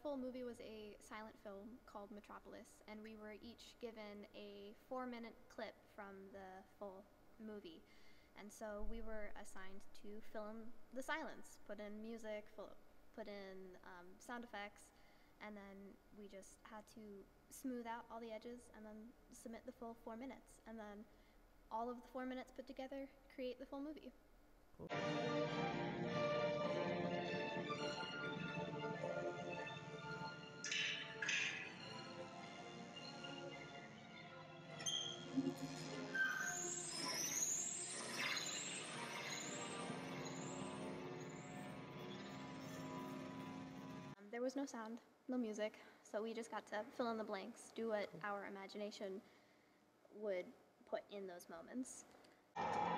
full movie was a silent film called Metropolis, and we were each given a 4-minute clip from the full movie. And so we were assigned to film the silence, put in music, put in sound effects, and then we just had to smooth out all the edges and then submit the full 4 minutes. And then all of the 4 minutes put together create the full movie. Cool. There was no sound, no music, so we just got to fill in the blanks, do what our imagination would put in those moments.